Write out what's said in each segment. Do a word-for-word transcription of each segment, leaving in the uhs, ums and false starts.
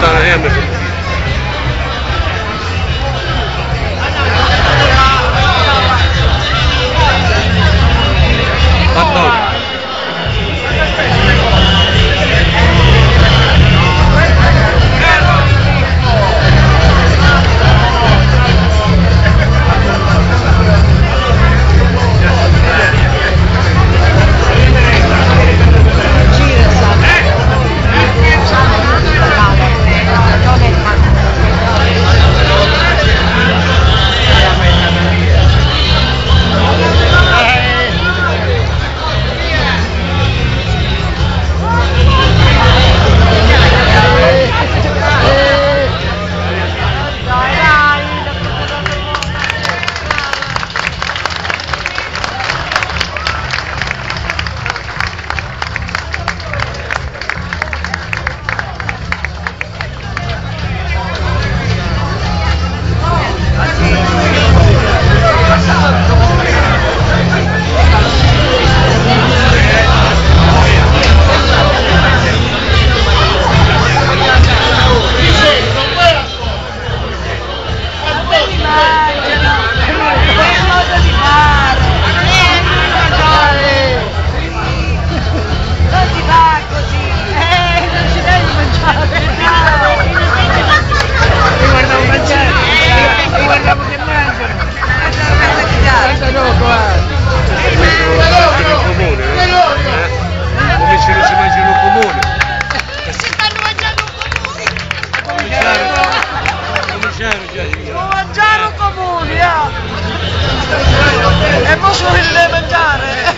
lontano sempre. Mangiare comuni, eh! E mo' solo che deve mangiare!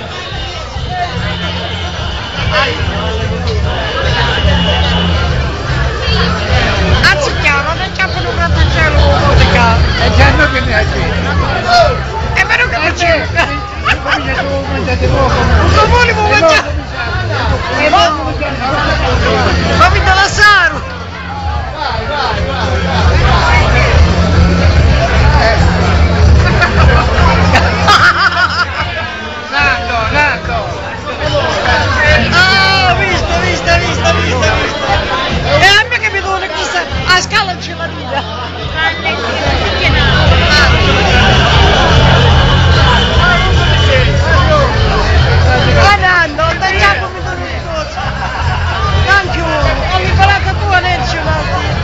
Anzi chiaro, non c'è più un grattacielo come di qua! E già non che ne ha detto! È vero che non c'è! Come sono mangiati poco! Un comune può mangiare! Fammi dalla Saru! Vai, vai, vai! Nato, nato! Ah, visto, visto, visto, visto, visto! E a me che mi vuole questa a scala c'è la vita! Guardando, non tagliamo mi do una cosa! Tanto, ho imparato tu a legge la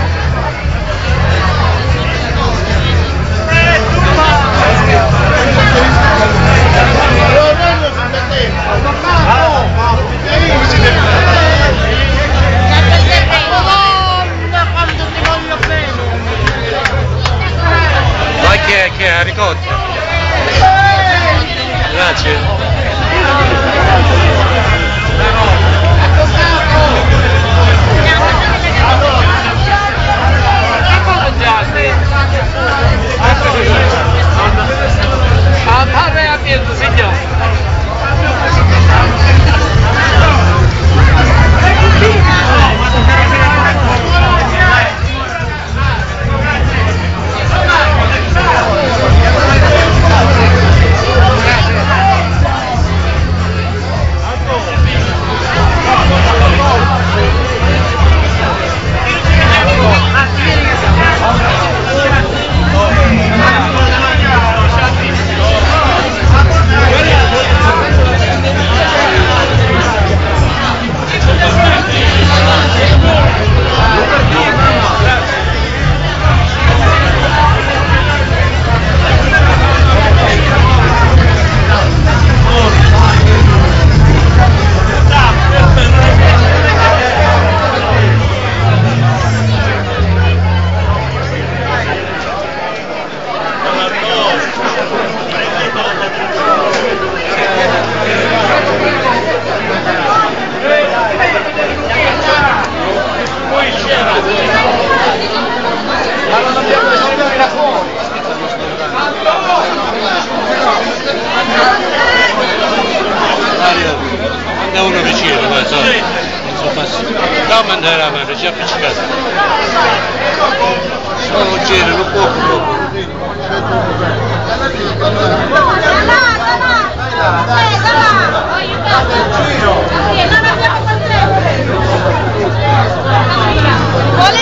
Ma che è? Che è? Ricotta? Grazie. A padre abbiamo, signore! Da uno vicino, dai, sai, non so passi. Da mandare la mano, già appiccicato. Solo un giro, non può poco. Vuole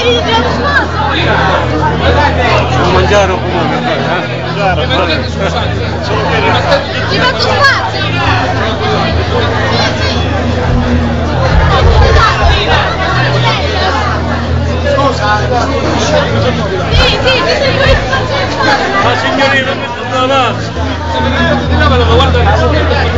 Rimettete scusate. Ti metto spazio! Sì, sì, ti sei questo spazio. Ma signorina, no, no. Se mi guarda